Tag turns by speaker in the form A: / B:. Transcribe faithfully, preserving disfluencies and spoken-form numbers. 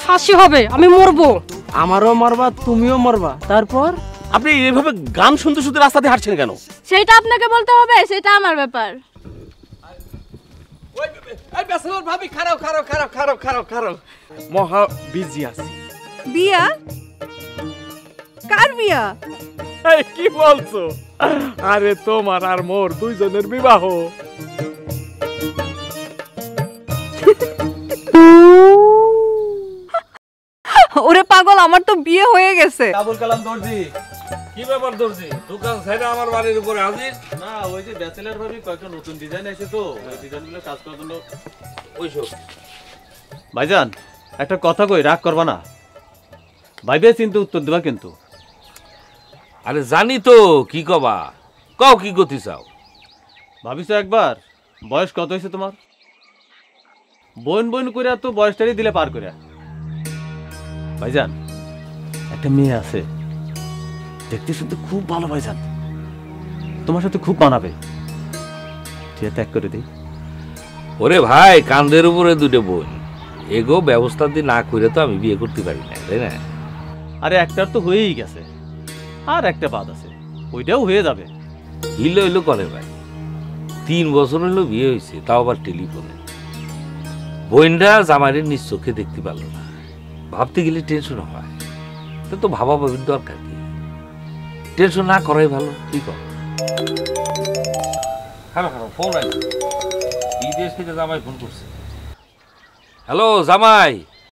A: ফাঁসি হবে, আমি মরবো।
B: আমারও মারবা, তুমিও মারবা। তারপর
C: আপনি এইভাবে গান শুনতে শুনতে রাস্তা দিয়ে হাঁটছেন কেন?
D: সেটা আপনাকে বলতে হবে, সেটা আমার ব্যাপার।
C: ওই এই ব্যাচেলর ভাবি খারাপ খারাপ খারাপ খারাপ খারাপ খারাপ মহা বিজি আছি।
E: বিয়া? কার বিয়া?
C: এই কি বলছো? আরে তোমার আর মোর দুইজনের বিবাহ।
E: ওরে পাগল, আমার তো বিয়ে হয়ে গেছে।
F: আবুল কালাম দর্জি।
G: কি ব্যাপার দর্জি, দোকান ছেড়ে আমার বাড়ির উপরে হাজির?
F: না, ওই যে ব্যাচেলর ভাবি কয়েকটা নতুন ডিজাইন এসে তো ওই ডিজাইনগুলো কাজ করার জন্য।
G: ওইসব
F: ভাইজান একটা কথা কই, রাগ করবা না। ভাইবে কিন্তু উত্তর দেবা কিন্তু।
G: আরে জানি তো কি কবা, কও কি করতে চাও?
F: ভাবিছো একবার, বয়স কত হয়েছে তোমার? বোন বোন করে তো বয়সটারই দিলে পার করে। ভাইজান একটা মেয়ে আছে, দেখতে শুনতে খুব ভালো ভাইজান, তোমার সাথে খুব মানাবে। ঠিক ত্যাগ করে দিই।
G: ওরে ভাই, কান্দের উপরে দুটো বোন, এগো ব্যবস্থা দিয়ে না করে তো আমি বিয়ে করতে পারি না, তাই না?
F: আরে একটার তো হয়েই গেছে, আর একটা বাদ আছে, ওইটাও হয়ে যাবে।
G: হিলো হিলো করে ভাই, তিন বছর হলো বিয়ে হয়েছে, তাও আবার টেলিফোনে। বোনটা জামাইয়ের নিজ চোখে দেখতে পারলো না, ভাবতে গেলে টেনশন হয়। তো তো ভাবা ভাবির দরকার কি? টেনশন না করাই ভালো, কি কর? হ্যালো হ্যালো, ফোন আসছে, বিদেশ থেকে জামাই ফোন করছে। হ্যালো জামাই,